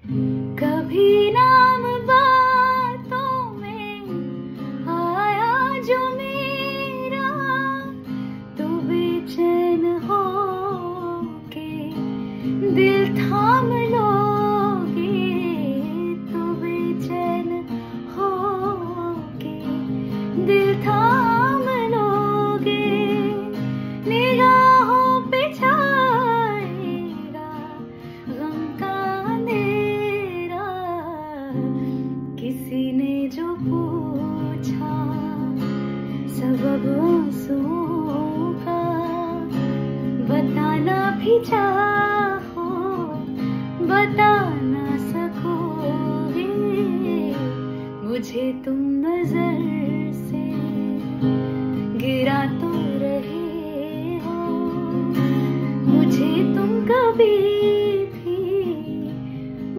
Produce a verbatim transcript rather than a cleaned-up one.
कभी नाम बातों में आया जो मेरा, तो बेचैन हो के दिल थाम लोगे, तो बेचैन हो के दिल थाम लोगे। निगाहों पे छाएगा गम का अंधेरा, किसी ने जो पूछा सबब आंसुओं का, बताना भी चाहो बता ना सकोगे, मुझे तुम